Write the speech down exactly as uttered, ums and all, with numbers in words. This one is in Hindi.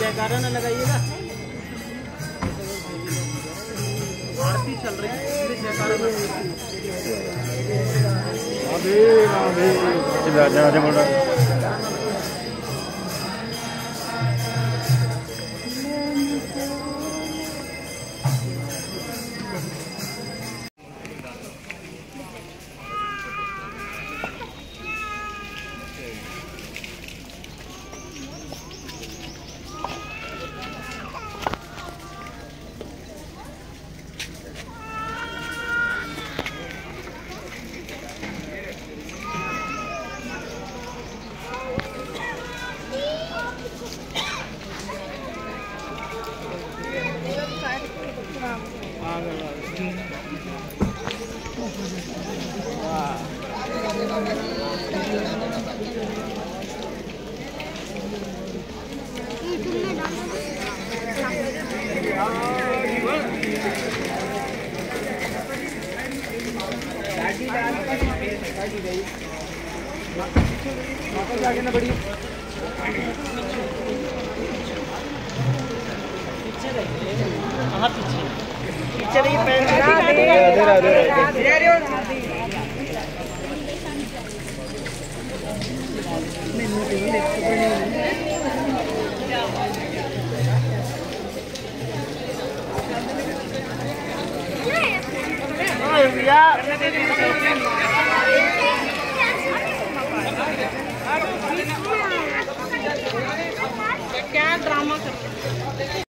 जयकारा ना लगाइएगा, आरती चल रही है, जयकारा अभी अभी आगे ना बढ़िए, पीछे रहिए, कहाँ पीछे पीछे रहिए, पैर क्या ड्रामा कर